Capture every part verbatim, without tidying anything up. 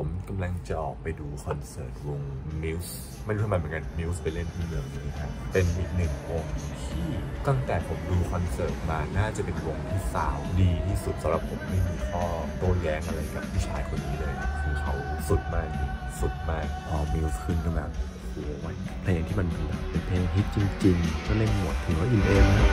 ผมกำลังจะออกไปดูคอนเสิร์ตวง Muse ไม่รู้ทำไมเหมือนกัน Muse ไปเล่นที่เมืองนี้ครับเป็นอีกหนึ่งวงที่ตั้งแต่ผมดูคอนเสิร์ตมาน่าจะเป็นวงที่ซาวด์ดีที่สุดสำหรับผมไม่มีข้อโต้แย้งอะไรกับผู้ชายคนนี้เลยคือเขาสุดมากจริงสุดมากพอ Muse ขึ้นก็แบบโอ้โหเพลงที่มันเป็นเพลงฮิตจริงๆก็เล่นหมดถือว่าอินเอมนะ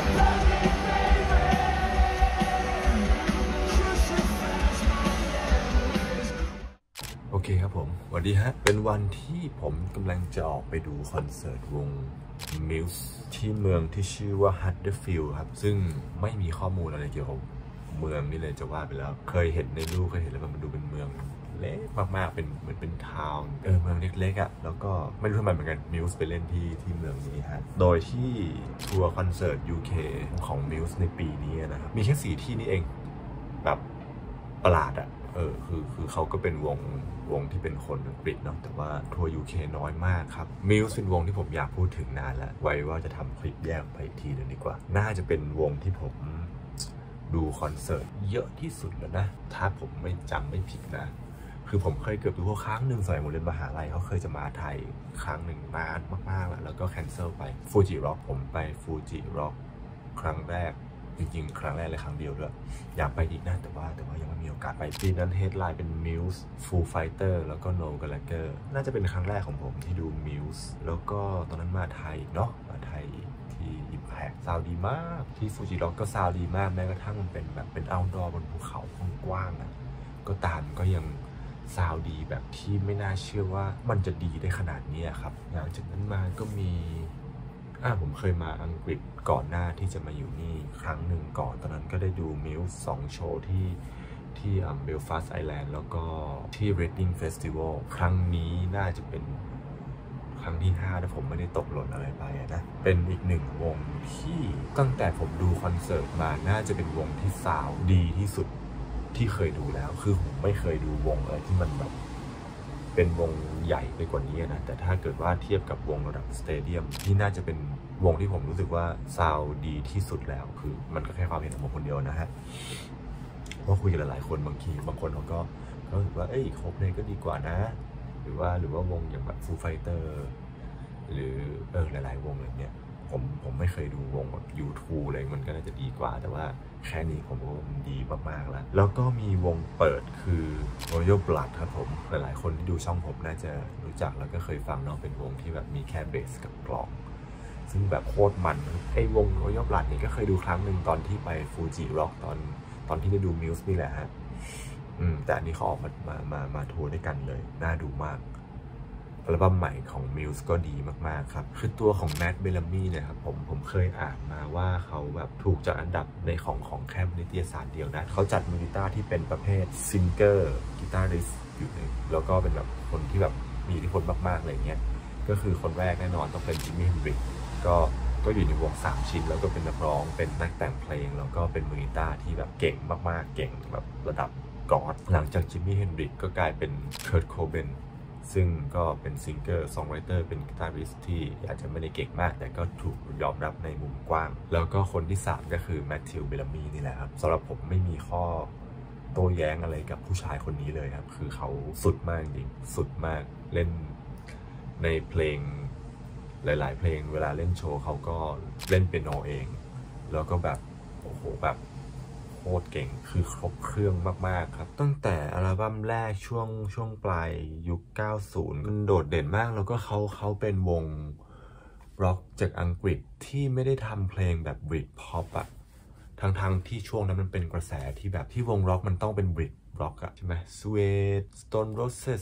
โอเคครับผมสวัสดีฮะเป็นวันที่ผมกำลังจะออกไปดูคอนเสิร์ตวง Muse ที่เมืองที่ชื่อว่า Huddersfield ครับซึ่งไม่มีข้อมูลอะไรเกี่ยวกับเมืองนี่เลยจะว่าไปแล้วเคยเห็นในรูปเคยเห็นแล้วมันดูเป็นเมืองเล็กมากๆเป็นเหมือนเป็นทาวน์เออเมืองเล็กๆอ่ะแล้วก็ไม่รู้ทำไมเหมือนกัน Muse ไปเล่นที่ที่เมืองนี้ฮะโดยที่ทัวร์คอนเสิร์ต ยู เค ของ Muse ในปีนี้นะครับมีแค่สี่ที่นี่เองแบบประหลาดอ่ะเออคือคือเขาก็เป็นวงวงที่เป็นคนอังกฤษเนาะแต่ว่าทัวร์ ยู เค น้อยมากครับ Muse เป็นวงที่ผมอยากพูดถึงนานแล้วไว้ว่าจะทำคลิปแยกไปอีกทีนึงดีกว่าน่าจะเป็นวงที่ผมดูคอนเสิร์ตเยอะที่สุดแล้วนะถ้าผมไม่จำไม่ผิดนะคือผมเคยเกือบดูเขาครั้งหนึ่งสมัยผมเรียนมหาลัยเขาเคยจะมาไทยครั้งหนึ่งนานมากๆแล้วแล้วก็แคนเซิลไปฟูจิร็อกผมไปฟูจิร็อกครั้งแรกจริงๆครั้งแรกเลยครั้งเดียวด้วยอยากไปอีกนะแต่ว่าแต่ว่ายังไม่มีโอกาสไปปีนั้นเฮดไลน์เป็น Muse Foo Fighter แล้วก็ Noel Gallagher น่าจะเป็นครั้งแรกของผมที่ดู Muse แล้วก็ตอนนั้นมาไทยเนาะมาไทยที่ Impact ซาวดีมากที่ฟูจิร็อกก็ซาวดีมากแม้กระทั่งมันเป็นแบบเป็น outdoor บนภูเขากว้างๆอ่ะก็ตามก็ยังซาวดีแบบที่ไม่น่าเชื่อว่ามันจะดีได้ขนาดนี้ครับหลังจากนั้นมาก็มีอ่าผมเคยมาอังกฤษก่อนหน้าที่จะมาอยู่นี่ครั้งหนึ่งก่อนตอนนั้นก็ได้ดู Muse สองโชว์ที่ที่เบลฟาสต์ไอแลนด์แล้วก็ที่ Reading Festival ครั้งนี้น่าจะเป็นครั้งที่ห้าถ้าผมไม่ได้ตกหล่นอะไรไปนะเป็นอีกหนึ่งวงที่ตั้งแต่ผมดูคอนเสิร์ตมาน่าจะเป็นวงที่ซาวด์ดีที่สุดที่เคยดูแล้วคือผมไม่เคยดูวงอะไรที่มันแบบเป็นวงใหญ่ไปกว่านี้นะแต่ถ้าเกิดว่าเทียบกับวงระดับสเตเดียมที่น่าจะเป็นวงที่ผมรู้สึกว่าซาวด์ดีที่สุดแล้วคือมันก็แค่ความเห็นของผมคนเดียวนะฮะเพราะคุยกับหลายๆคนบางทีบางคนเขาก็รู้สึกว่าเอ้ยโคเพลงก็ดีกว่านะหรือว่าหรือว่าวงอย่างแบบฟูไฟเตอร์หรือเออหลายๆวงอะไรเนี้ยผมผมไม่เคยดูวงแบบ ยู ทู อะไรมันก็น่าจะดีกว่าแต่ว่าแค่นี้ผมว่ามันดีมากๆแล้วแล้วก็มีวงเปิดคือ Royal Blood ครับผมหลายๆคนที่ดูช่องผมน่าจะรู้จักแล้วก็เคยฟังเนาะเป็นวงที่แบบมีแค่เบสกับกลองซึ่งแบบโคตรมันไอ้วง Royal Blood นี่ก็เคยดูครั้งหนึ่งตอนที่ไปฟูจิร็อกตอนตอนที่ได้ดู Muse นี่แหละฮะอืมแต่อันนี้เขาออกมามามามาทัวร์ด้วยกันเลยน่าดูมากอัลบั้มใหม่ของ Muse ก็ดีมากๆครับคือตัวของแมทเบลลามี่เนี่ยครับผมผมเคยอ่านมาว่าเขาแบบถูกจัดอันดับในของของแค่นิตยสารเดียวนะเขาจัดมือกีตาร์ที่เป็นประเภทซิงเกอร์กีตาริสอยู่ในแล้วก็เป็นแบบคนที่แบบมีอิทธิพลมากๆอะไรเงี้ยก็คือคนแรกแน่นอนต้องเป็นจิมมี่เฮนดริกก็ก็อยู่ในวงสามชิ้นแล้วก็เป็นนักร้องเป็นนักแต่งเพลงแล้วก็เป็นมือกีตาร์ที่แบบเก่งมากๆเก่งแบบระดับกอดหลังจากจิมมี่เฮนดริกก็กลายเป็นเคิร์ทโคเบนซึ่งก็เป็นซิงเกอร์ซองไรเตอร์เป็นกีตาริสที่อาจจะไม่ได้เก่งมากแต่ก็ถูกยอมรับในมุมกว้างแล้วก็คนที่สามก็คือแมทธิวเบลลามีนี่แหละครับสำหรับผมไม่มีข้อโต้แย้งอะไรกับผู้ชายคนนี้เลยครับคือเขาสุดมากจริงสุดมากเล่นในเพลงหลายๆเพลงเวลาเล่นโชว์เขาก็เล่นเปียโนเองแล้วก็แบบโอ้โหแบบโคตรเก่งคือครบเครื่องมากๆครับตั้งแต่อัลบั้มแรกช่วงช่วงปลายยุคเก้าสิบมันโดดเด่นมากแล้วก็เขาเขาเป็นวงร็อกจากอังกฤษที่ไม่ได้ทำเพลงแบบบริตพ็อปอะทั้งๆ ท, ที่ช่วงนั้นมันเป็นกระแสที่แบบที่วงร็อกมันต้องเป็นบริตร็อกอะใช่ไหม Suede Stone Roses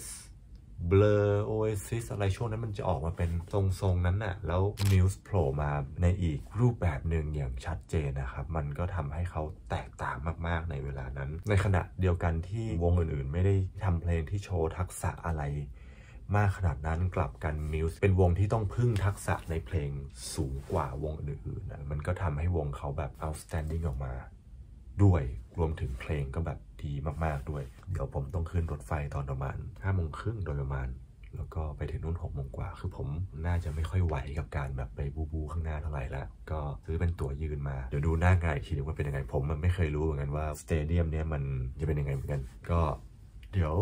Blur Oasis อะไรช่วงนั้นมันจะออกมาเป็นทรงๆนั้นน่ะแล้ว Muse โผล่มาในอีกรูปแบบหนึ่งอย่างชัดเจนนะครับมันก็ทำให้เขาแตกต่างมากๆในเวลานั้นในขณะเดียวกันที่วงอื่นๆไม่ได้ทำเพลงที่โชว์ทักษะอะไรมากขนาดนั้นกลับกัน Muse เป็นวงที่ต้องพึ่งทักษะในเพลงสูงกว่าวงอื่นๆนะมันก็ทำให้วงเขาแบบ outstanding ออกมาด้วยรวมถึงเพลงก็แบบดีมากๆด้วยเดี๋ยวผมต้องขึ้นรถไฟตอนประมาณห้าโมงครึ่งโดยประมาณแล้วก็ไปถึงนู่นหกโมงกว่าคือผมน่าจะไม่ค่อยไหวกับการแบบไปบูบูข้างหน้าเท่าไหร่แล้วก็ซื้อเป็นตั๋วยืนมาเดี๋ยวดูหน้างานอีกทีว่าเป็นยังไงผมมันไม่เคยรู้เหมือนกันว่าสเตเดียมเนี้ยมันจะเป็นยังไงเหมือนกันก็เดี๋ยว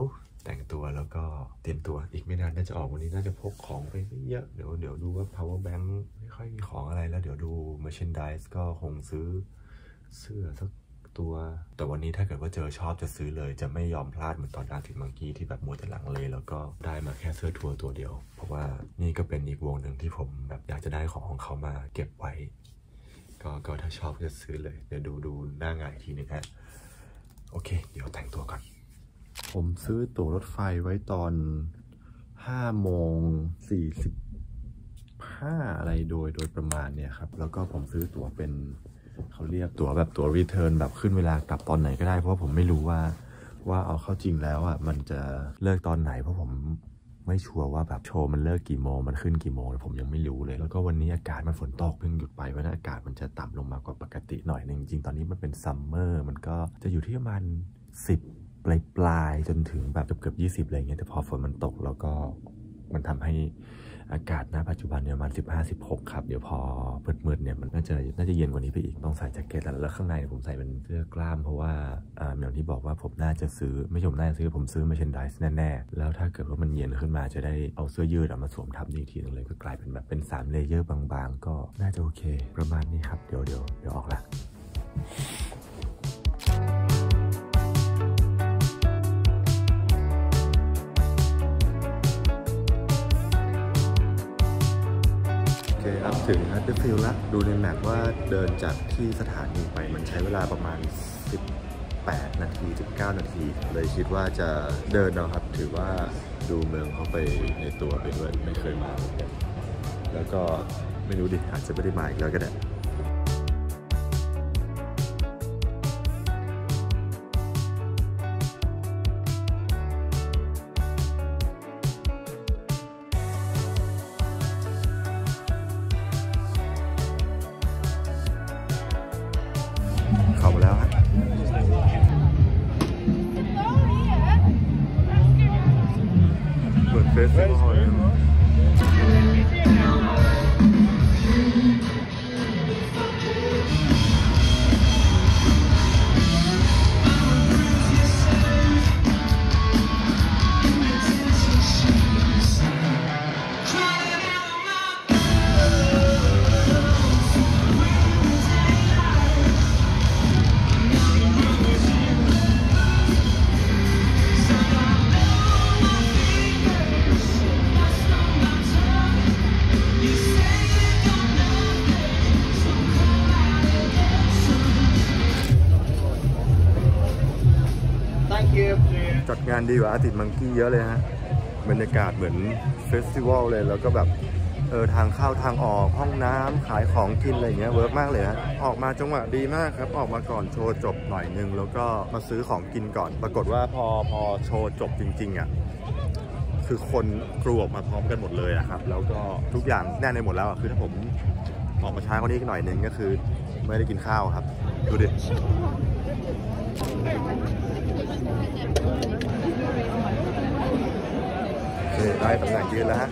แต่งตัวแล้วก็เตรียมตัวอีกไม่นานน่าจะออกวันนี้น่าจะพกของไปไม่เยอะเดี๋ยวเดี๋ยวดูว่า power bank ไม่ค่อยมีของอะไรแล้วเดี๋ยวดู merchandise ก็คงซื้อเสื้อสักตัวแต่วันนี้ถ้าเกิดว่าเจอชอบจะซื้อเลยจะไม่ยอมพลาดเหมือนตอนอาร์ติมังกี้ที่แบบมัวแต่หลังเลยแล้วก็ได้มาแค่เสื้อทัวร์ตัวเดียวเพราะว่านี่ก็เป็นอีกวงหนึ่งที่ผมแบบอยากจะได้ของของเขามาเก็บไว้ก็ก็ถ้าชอบจะซื้อเลยเดี๋ยวดูดูหน้างานอีกทีนึงฮะโอเคเดี๋ยวแต่งตัวก่อนผมซื้อตั๋วรถไฟไว้ตอนห้าโมงสี่สิบห้าอะไรโดยโดยประมาณเนี่ยครับแล้วก็ผมซื้อตั๋วเป็นเขาเรียกตั๋วแบบตั๋วรีเทิร์นแบบขึ้นเวลากลับตอนไหนก็ได้เพราะผมไม่รู้ว่าว่าเอาเข้าจริงแล้วอ่ะมันจะเลิกตอนไหนเพราะผมไม่ชัวร์ว่าแบบโชว์มันเลิกกี่โมงมันขึ้นกี่โมงผมยังไม่รู้เลยแล้วก็วันนี้อากาศมันฝนตกเพิ่งหยุดไปเพราะนั้นอากาศมันจะต่ำลงมากว่าปกติหน่อยนึงจริงๆตอนนี้มันเป็นซัมเมอร์มันก็จะอยู่ที่ประมาณสิบปลายปลายจนถึงแบบเกือบเกือบยี่สิบอะไรเงี้ยแต่พอฝนมันตกแล้วก็มันทำให้อากาศณปัจจุบันเนี่ยประมาณสิบห้า สิบหกครับเดี๋ยวพอมืดๆเนี่ยมันน่าจะน่าจะเย็นกว่านี้ไปอีกต้องใส่แจ็คเก็ตแล้วแล้วข้างในผมใส่เป็นเสื้อกล้ามเพราะว่าอ่าอย่างที่บอกว่าผมน่าจะซื้อไม่ใช่ผมน่าจะซื้อผมซื้อ merchandise แน่ๆแล้วถ้าเกิดว่ามันเย็นขึ้นมาจะได้เอาเสื้อยืดมาสวมทับอีกทีนึงเลยก็กลายเป็นแบบเป็นสามเลเยอร์บางๆก็น่าจะโอเคประมาณนี้ครับเดี๋ยวเดี๋ยวเดี๋ยวออกละถึงฮัตเตอร์ฟิลด์ละดูในแมปว่าเดินจากที่สถานีไปมันใช้เวลาประมาณสิบแปดนาทีสิบเก้านาทีเลยคิดว่าจะเดินเอาครับถือว่าดูเมืองเขาไปในตัวไปด้วยไม่เคยมาแล้วก็ไม่รู้ดิอาจจะไม่ได้มาอีกแล้วก็ได้เข้ามาแล้วครับเปิดเฟสติวัลจัดงานดีกว่าอาร์ติมังกี้เยอะเลยฮะบรรยากาศเหมือนเฟสติวัลเลยแล้วก็แบบเออทางเข้าทางออกห้องน้ำขายของกินอะไรเงี้ยเวิร์กมากเลยฮะออกมาจังหวะดีมากครับออกมาก่อนโชว์จบหน่อยนึงแล้วก็มาซื้อของกินก่อนปรากฏว่าพอพอโชว์จบจริงๆอ่ะคือคนกรูออกมาพร้อมกันหมดเลยอะครับแล้วก็ทุกอย่างแน่นในหมดแล้วคือถ้าผมออกมาช้ากว่านี้หน่อยนึงก็คือไม่ได้กินข้าวครับดูดิได้ตำแหน่งยืนแล้วฮะ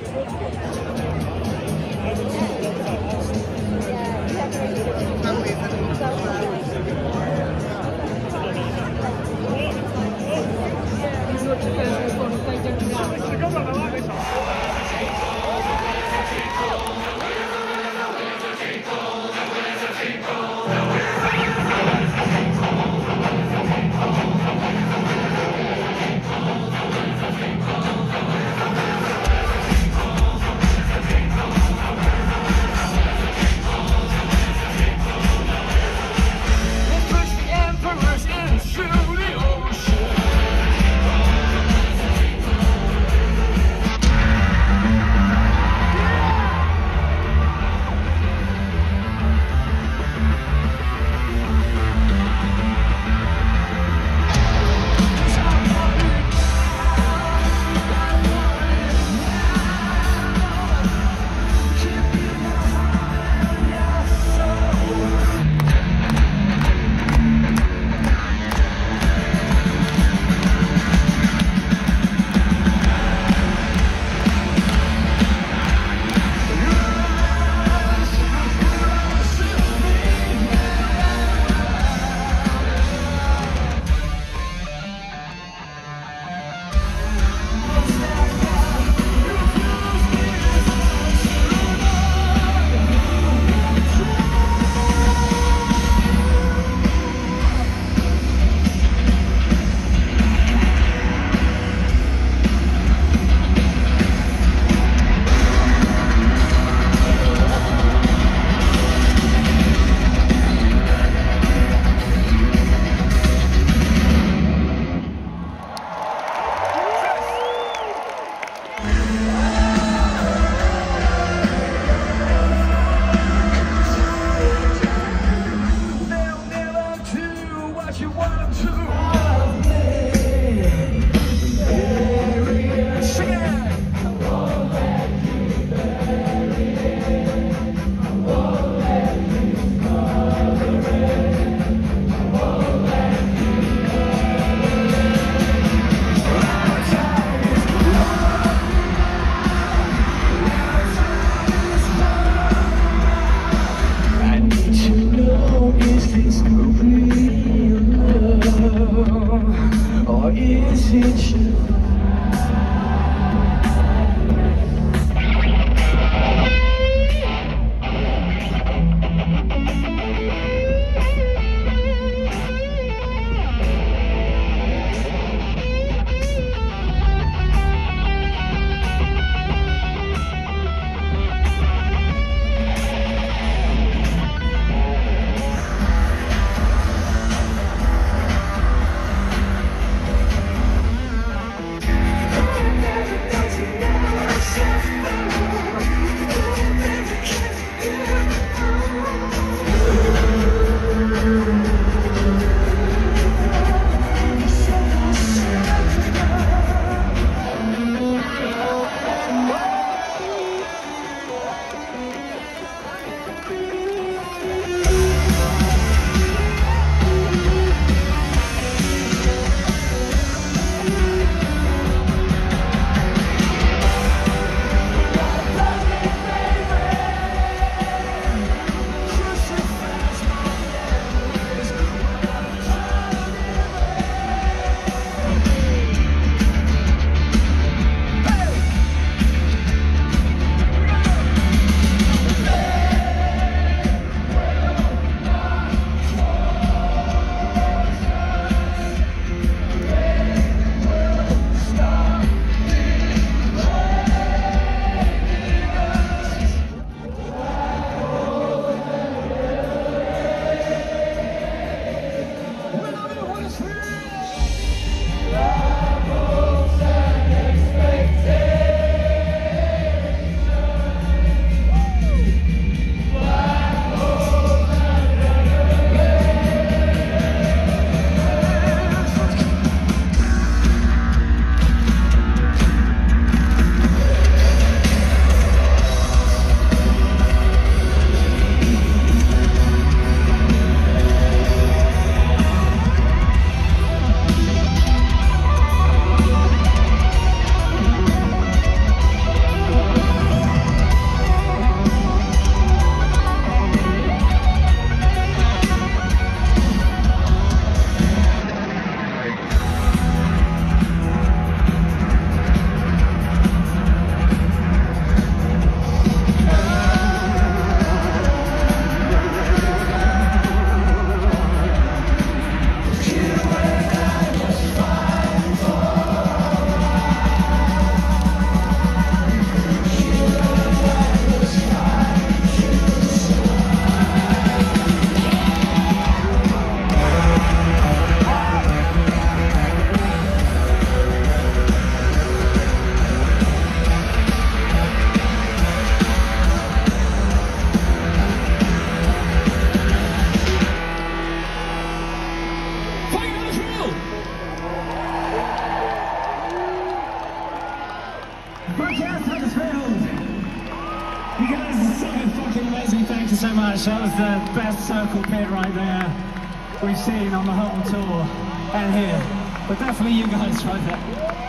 Broadcast Huddersfield. You guys are so fucking amazing. Thank you so much. That was the best circle pit right there we've seen on the whole tour and here. But definitely you guys right there.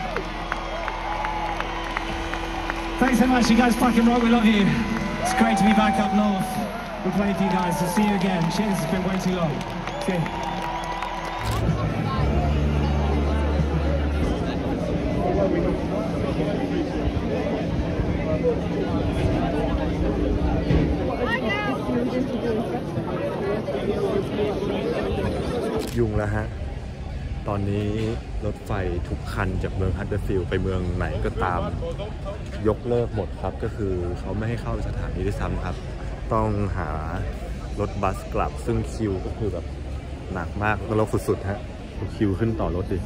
Thanks so much. You guys fucking rock. We love you. It's great to be back up north. We're playing for you guys. So see you again. Cheers. It's been way too long. See you. ยุ่งแล้วฮะตอนนี้รถไฟทุกคันจากเมืองฮัดเดอร์ฟิลด์ไปเมืองไหนก็ตามยกเลิกหมดครับก็คือเขาไม่ให้เข้าสถานีด้วยซ้ำครับต้องหารถบัสกลับซึ่งคิวก็คือแบบหนักมากก็ลกสุดๆฮะคิวขึ้นต่อรถดิ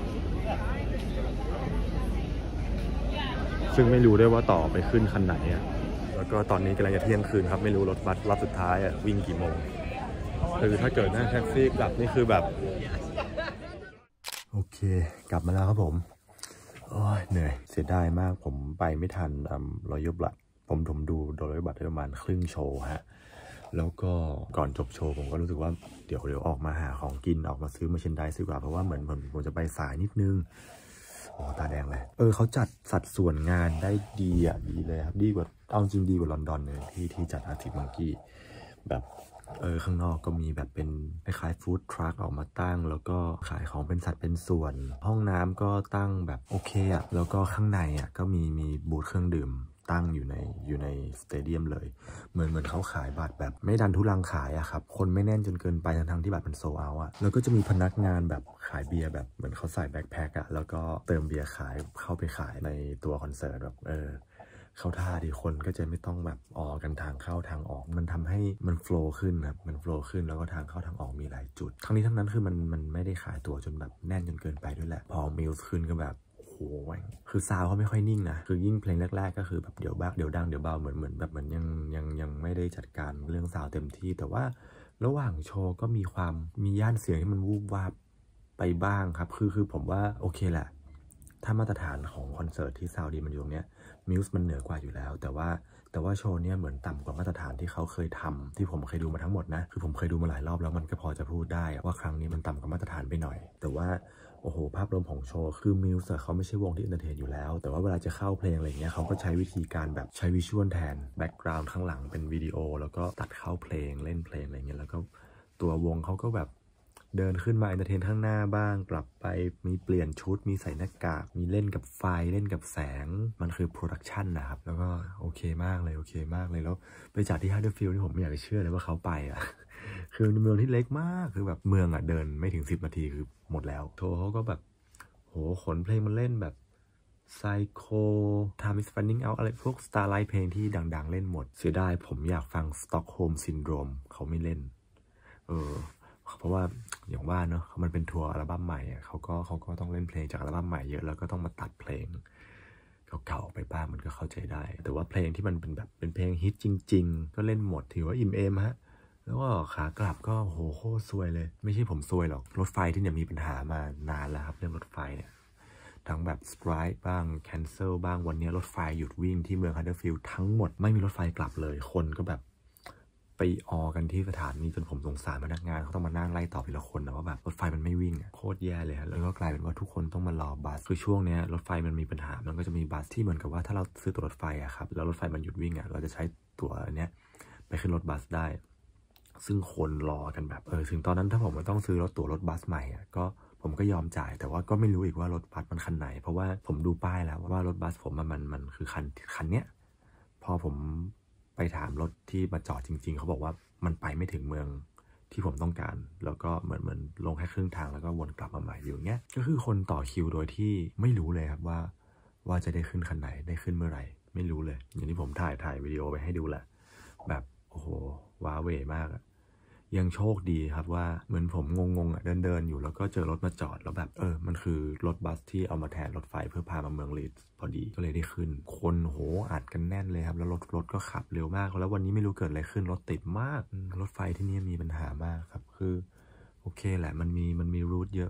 ซึ่งไม่รู้ได้ว่าต่อไปขึ้นคันไหนอ่ะแล้วก็ตอนนี้กำลังจะเที่ยงคืนครับไม่รู้รถบัสรอบสุดท้ายอ่ะวิ่งกี่โมงคือถ้าเกิดนั่งแท็กซี่กลับนี่คือแบบโอเคกลับมาแล้วครับผมโอ้ยเหนื่อยเสียดายมากผมไปไม่ทันรอยบัตรผมผมดูโดยรอยบัตรประมาณครึ่งโชว์ฮะแล้วก็ก่อนจบโชว์ผมก็รู้สึกว่าเดี๋ยวเดี๋ยวออกมาหาของกินออกมาซื้อมาเชนไดซื้อกว่าเพราะว่าเหมือนผมผมจะไปสายนิดนึงโอ้ตาแดงเลยเออเขาจัดสัดส่วนงานได้ดีอ่ะดีเลยครับดีกว่าเอาจริงดีกว่าลอนดอนเลยที่ที่จัดอาร์ติมังกี้แบบเออข้างนอกก็มีแบบเป็นคล้ายๆฟู้ดทรัคออกมาตั้งแล้วก็ขายของเป็นสัดเป็นส่วนห้องน้ำก็ตั้งแบบโอเคอ่ะแล้วก็ข้างในอ่ะก็มีมีบูธเครื่องดื่มตั้งอยู่ในอยู่ในสเตเดียมเลยเหมือนเหมือนเขาขายบัตรแบบไม่ดันทุลังขายอะครับคนไม่แน่นจนเกินไปทั้งที่บัตรเป็นโซเอาอะแล้วก็จะมีพนักงานแบบขายเบียร์แบบเหมือนเขาใส่แบ็คแพ็คอะแล้วก็เติมเบียร์ขายเข้าไปขายในตัวคอนเสิร์ตแบบเออเข้าท่าดีคนก็จะไม่ต้องแบบออกกันทางเข้าทางออกมันทำให้มันโฟล์ขึ้นครับมันโฟล์ขึ้นแล้วก็ทางเข้าทางออกมีหลายจุดทั้งนี้ทั้งนั้นคือมันมันไม่ได้ขายตั๋วจนแบบแน่นจนเกินไปด้วยแหละพอมิลส์ขึ้นก็แบบโอ้ยคือซาวเขาไม่ค่อยนิ่งนะคือยิ่งเพลงแรกๆก็คือแบบเดี๋ยวบ้าเดี๋ยวดังเดี๋ยวเบาเหมือนเหมือนแบบเหมือนยังยังยังไม่ได้จัดการเรื่องซาวเต็มที่แต่ว่าระหว่างโชว์ก็มีความมีย่านเสียงที่มันวูบวาบไปบ้างครับคือคือผมว่าโอเคแหละถ้ามาตรฐานของคอนเสิร์ตที่ซาวดีมันอยู่ตรงเนี้ยมิวส์มันเหนือกว่าอยู่แล้วแต่ว่าแต่ว่าโชว์เนี้ยเหมือนต่ำกว่ามาตรฐานที่เขาเคยทำที่ผมเคยดูมาทั้งหมดนะคือผมเคยดูมาหลายรอบแล้วมันก็พอจะพูดได้ว่าครั้งนี้มันต่ำกว่ามาตรฐานไปหน่อยแต่ว่าโอ้โหภาพรวมของโชว์คือมิวส์เขาไม่ใช่วงที่เอนเตอร์เทนอยู่แล้วแต่ว่าเวลาจะเข้าเพลงอะไรเงี้ยเขาก็ใช้วิธีการแบบใช้วิชวลแทนแบ็กกราวด์ข้างหลังเป็นวิดีโอแล้วก็ตัดเข้าเพลงเล่นเพลงอะไรเงี้ยแล้วก็ตัววงเขาก็แบบเดินขึ้นมาเอนเตอร์เทนข้างหน้าบ้างกลับไปมีเปลี่ยนชุดมีใส่หน้ากากมีเล่นกับไฟเล่นกับแสงมันคือโปรดักชันนะครับแล้วก็โอเคมากเลยโอเคมากเลยแล้วไปจัดที่ฮัดเดอร์ฟิลด์ที่ผมไม่อยากจะเชื่อเลยว่าเขาไปอ่ะคือเมืองที่เล็กมากคือแบบเมืองอ่ะเดินไม่ถึงสิบนาทีคือหมดแล้วโทรเขาก็แบบโหขนเพลงมันเล่นแบบไซโค Time is running out อะไรพวกสตาร์ไลท์เพลงที่ดังๆเล่นหมดเสียดายผมอยากฟัง Stockholm Syndrome เขาไม่เล่นเออเพราะว่าอย่างว่าเนอะมันเป็นทัวร์อัลบั้มใหม่เขาก็เขาก็ต้องเล่นเพลงจากอัลบั้มใหม่เยอะแล้วก็ต้องมาตัดเพลงเก่าๆไปบ้างมันก็เข้าใจได้แต่ว่าเพลงที่มันเป็นแบบเป็นเพลงฮิตจริงๆก็เล่นหมดถือว่าอิ่มเอมฮะแล้วก็ขากลับก็โหโคตรซวยเลยไม่ใช่ผมซวยหรอกรถไฟที่เนี่ยมีปัญหามานานแล้วครับเรื่องรถไฟเนี่ยทั้งแบบสไตรค์บ้างแคนเซิลบ้างวันนี้รถไฟหยุดวิ่งที่เมืองฮัดเดอร์ฟิลด์ทั้งหมดไม่มีรถไฟกลับเลยคนก็แบบไปออกันที่สถานีจนผมสงสารพนักงานเขาต้องมานั่งไล่ตอบทีละคนนะว่าแบบรถไฟมันไม่วิ่งโคตรแย่เลยฮะแล้วก็กลายเป็นว่าทุกคนต้องมารอบัสคือช่วงนี้รถไฟมันมีปัญหามันก็จะมีบัสที่เหมือนกับว่าถ้าเราซื้อตั๋วรถไฟอะครับแล้วรถไฟมันหยุดวิ่งอะเราจะใช้ตั๋วเนี้ยไปขึ้นรถบัสได้ซึ่งคนรอกันแบบเออถึงตอนนั้นถ้าผมมันต้องซื้อรถตั๋วรถบัสใหม่อะก็ผมก็ยอมจ่ายแต่ว่าก็ไม่รู้อีกว่ารถบัสมันคันไหนเพราะว่าผมดูป้ายแล้วว่ารถบัสผมมันมันมันคือคันคันเนี้ยพอผมไปถามรถที่มาจอดจริงๆเขาบอกว่ามันไปไม่ถึงเมืองที่ผมต้องการแล้วก็เหมือนเหมือนลงแค่ครึ่งทางแล้วก็วนกลับมาใหม่อยู่เงี้ยก็คือคนต่อคิวโดยที่ไม่รู้เลยครับว่าว่าจะได้ขึ้นคันไหนได้ขึ้นเมื่อไหร่ไม่รู้เลยอย่างที่ผมถ่ายถ่ายวิดีโอไปให้ดูแหละแบบโอ้โหว้าเวมากอะยังโชคดีครับว่าเหมือนผมงงๆอ่ะเดินเดินอยู่แล้วก็เจอรถมาจอดแล้วแบบเออมันคือรถบัสที่เอามาแทนรถไฟเพื่อพามาเมืองลีดส์พอดีก็เลยได้ขึ้นคนโหอัดกันแน่นเลยครับแล้วรถรถก็ขับเร็วมากแล้ววันนี้ไม่รู้เกิดอะไรขึ้นรถติดมากรถไฟที่นี่มีปัญหามากครับคือโอเคแหละมันมีมันมีรูทเยอะมาก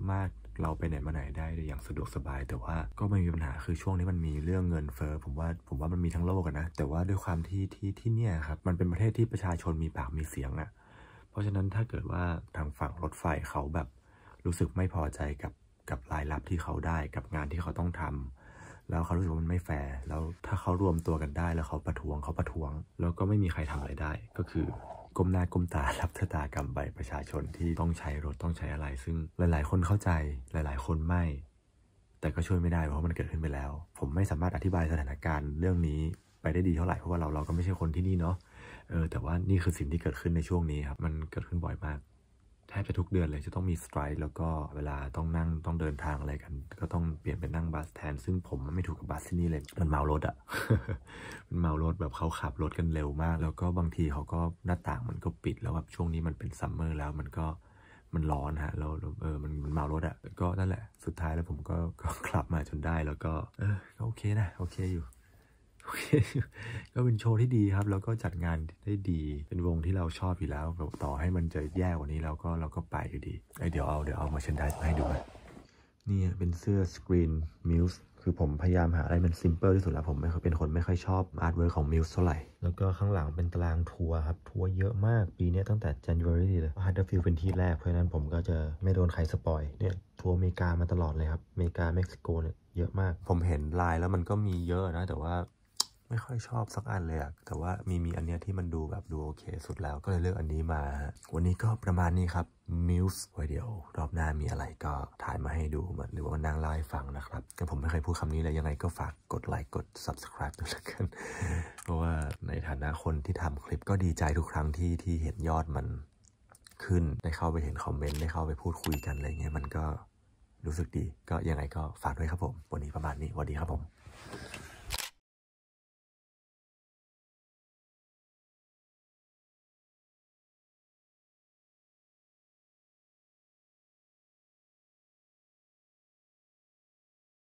เราไปไหนมาไหนได้อย่างสะดวกสบายแต่ว่าก็ไม่มีปัญหาคือช่วงนี้มันมีเรื่องเงินเฟ้อผมว่าผมว่ามันมีทั้งโลกนะแต่ว่าด้วยความที่ที่ที่เนี่ยครับมันเป็นประเทศที่ประชาชนมีปากมีเสียงอะเพราะฉะนั้นถ้าเกิดว่าทางฝั่งรถไฟเขาแบบรู้สึกไม่พอใจกับกับรายรับที่เขาได้กับงานที่เขาต้องทำแล้วเขารู้สึกว่ามันไม่แฟร์แล้วถ้าเขารวมตัวกันได้แล้วเขาประท้วงเขาประท้วงแล้วก็ไม่มีใครทำอะไรได้ก็คือก้มหน้าก้มตารับชะตากรรมไปประชาชนที่ต้องใช้รถต้องใช้อะไรซึ่งหลายๆคนเข้าใจหลายๆคนไม่แต่ก็ช่วยไม่ได้เพราะมันเกิดขึ้นไปแล้วผมไม่สามารถอธิบายสถานการณ์เรื่องนี้ไปได้ดีเท่าไหร่เพราะว่าเราเราก็ไม่ใช่คนที่นี่เนาะเออแต่ว่านี่คือสิ่งที่เกิดขึ้นในช่วงนี้ครับมันเกิดขึ้นบ่อยมากแทบจะทุกเดือนเลยจะต้องมีสไตรค์แล้วก็เวลาต้องนั่งต้องเดินทางอะไรกันก็ต้องเปลี่ยนเป็นนั่งบัสแทนซึ่งผมไม่ถูกกับบัสที่นี่เลยมันเมารถอะ มันเมารถแบบเขาขับรถกันเร็วมากแล้วก็บางทีเขาก็หน้าต่างมันก็ปิดแล้วแบบช่วงนี้มันเป็นซัมเมอร์แล้วมันก็มันร้อนฮะแล้วเออมันมันเมารถอะก็นั่นแหละสุดท้ายแล้วผมก็ก็ขับมาจนได้แล้วก็เออก็โอเคนะโอเคอยู่โอเคก็เป็นโชว์ที่ดีครับแล้วก็จัดงานได้ดีเป็นวงที่เราชอบอยู่แล้วต่อให้มันจะแย่กว่านี้เราก็เราก็ไปอยู่ดีไอเดี๋ยวเอาเดี๋ยวเอามาเชนได้มาให้ดูนะนี่เป็นเสื้อสกรีนมิวส์คือผมพยายามหาอะไรมันซิมเปิลที่สุดแล้วผมไม่เคยเป็นคนไม่ค่อยชอบอาร์ตเวิร์คของมิวส์เท่าไหร่แล้วก็ข้างหลังเป็นตารางทัวร์ครับทัวร์เยอะมากปีนี้ตั้งแต่ January เลย Huddersfield เป็นที่แรกเพราะฉะนั้นผมก็จะไม่โดนใครสปอยเนี่ยทัวร์อเมริกามาตลอดเลยครับอเมริกาเม็กซิโกเนี่ยเยอะมากผมเห็นลายแล้วมันก็มีเยอะนะแต่ว่าไม่ค่อยชอบสักอันเลยอะแต่ว่ามีมีอันเนี้ยที่มันดูแบบดูโอเคสุดแล้วก็เลยเลือกอันนี้มาวันนี้ก็ประมาณนี้ครับมิวส์ไว้เดี๋ยวรอบหน้ามีอะไรก็ถ่ายมาให้ดูหรือว่านั่งเล่าให้ฟังนะครับแต่ผมไม่เคยพูดคำนี้เลยยังไงก็ฝากกดไลค์กด subscribe ด้วยละกันเพราะว่าในฐานะคนที่ทำคลิปก็ดีใจทุกครั้งที่ที่เห็นยอดมันขึ้นได้เข้าไปเห็นคอมเมนต์ได้เข้าไปพูดคุยกันอะไรเงี้ยมันก็รู้สึกดีก็ยังไงก็ฝากด้วยครับผมวันนี้ประมาณนี้สวัสดีครับผม